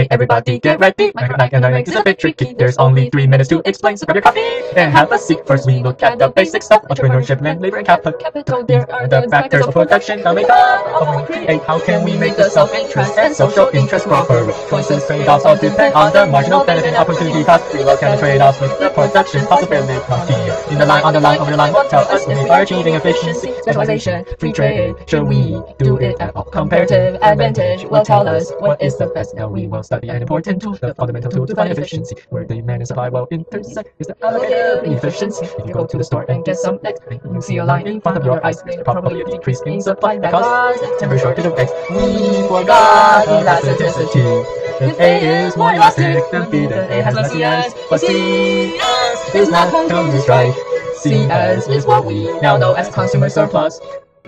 Okay, everybody get ready. Microeconomics is a bit tricky. There's only 3 minutes to explain, so grab your coffee and have a seat. First, we look at the basic stuff: entrepreneurship, land, labor, and capital. There are the factors of production that make up how we create. How can we make the self-interest and social interest proper? Choices, trade-offs all depend on the marginal benefit and opportunity cost. We look at the trade-offs with the production possibility. In the line, on the line, over the line, what tell us if we are achieving efficiency, specialization, free trade? Should we do it at all? Comparative advantage will tell us what is the best. Now we will study an important tool, the fundamental tool to find efficiency, where demand and supply will intersect. Is the allocative efficiency. If you go to the store and get some eggs, you see a line in front of your eyes. There's probably a decrease in supply that causes temporary shortage of eggs. We forgot elasticity. If A is more elastic than B, then A has less CS. But CS is not consumers' right. CS is what we now know as consumer surplus.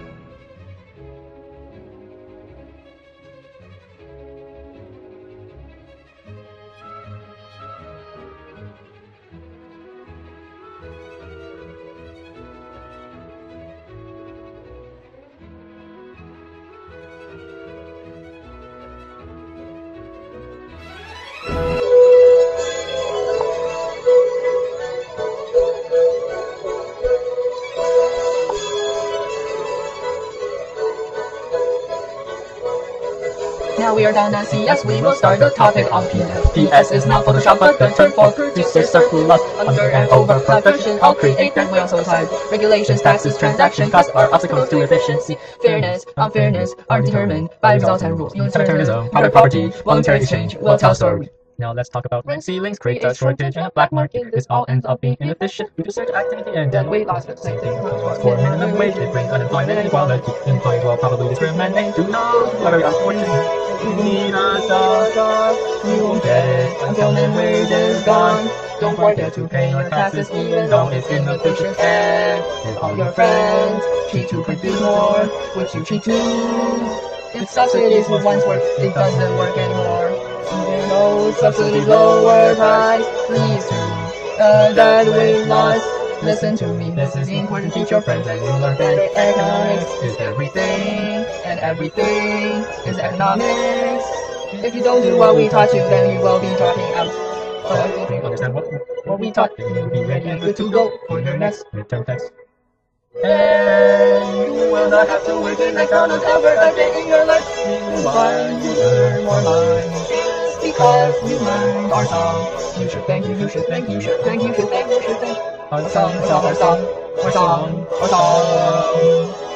Now we are done at CS, we will start the topic on PS. PS is not Photoshop, but the term for producer surplus. Under and over production, I'll create that wheel so tight. Regulations, taxes, transaction costs are obstacles to efficiency. Fairness, unfairness are determined by results and rules. Utilitarianism, public property, voluntary exchange will tell story. Now let's talk about rent ceilings, create a shortage and a black market. This all ends up being inefficient due to surge activity and then weight loss. Same thing for minimum wage. It brings unemployment and inequality. Employees will probably discriminate. To know what are unfortunate. You need a job, you won't get it until minimum wage is gone. Don't forget to pay your taxes even though it's inefficient. And if all your friends cheat to produce more, which you cheat too. If subsidies would once work, it doesn't work anymore. Even though subsidies lower price, please do evaluate loss. Listen to me, this is important. Teach your friends and you learn that economics is everything, and everything is economics. If you don't do what we taught you, then you will be dropping out. But if you understand what we taught, you'll be ready and good to go for your next midterm test. And you will not have to work in McDonald's ever again in your life. Meanwhile, you learn more lines. Because you learned our song. You should thank, you should thank, you should thank, you should thank, you should thank. Our song, our song, our song, our song.